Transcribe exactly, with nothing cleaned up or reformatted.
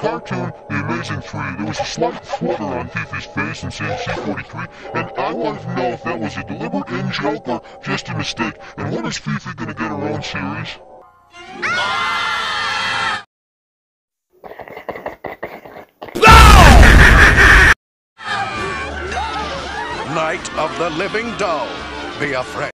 cartoon, The Amazing Three, there was a slight flutter on Fifi's face and saying C forty-three, and I wanted to know if that was a deliberate in-joke or just a mistake. And when is Fifi gonna get her own series? Night of the Living Doll. Be afraid.